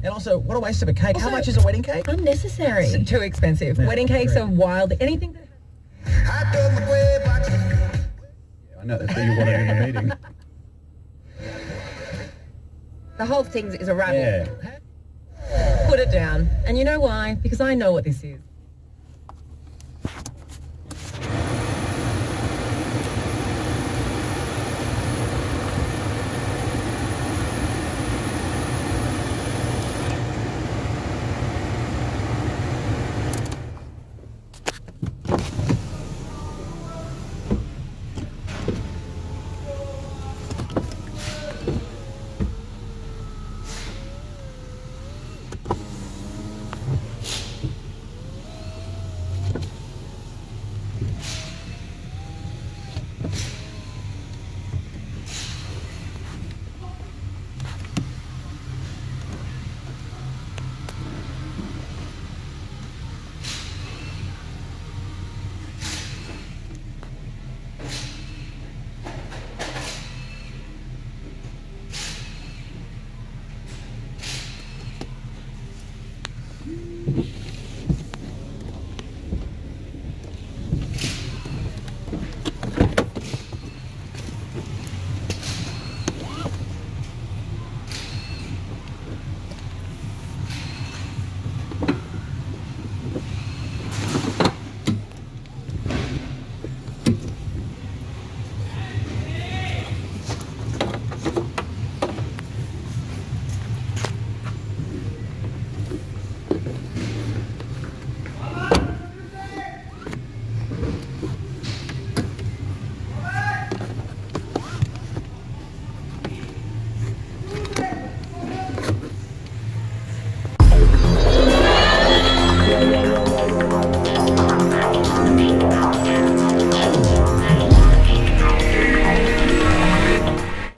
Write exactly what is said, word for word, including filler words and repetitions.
And also, what a waste of a cake. Also, How much is a wedding cake? Unnecessary. It's too expensive. Yeah, Wedding cakes true. are wild. Anything that... I know that's what you wanted in the meeting. The whole thing is a rabble. Yeah. Put it down. And you know why? Because I know what this is.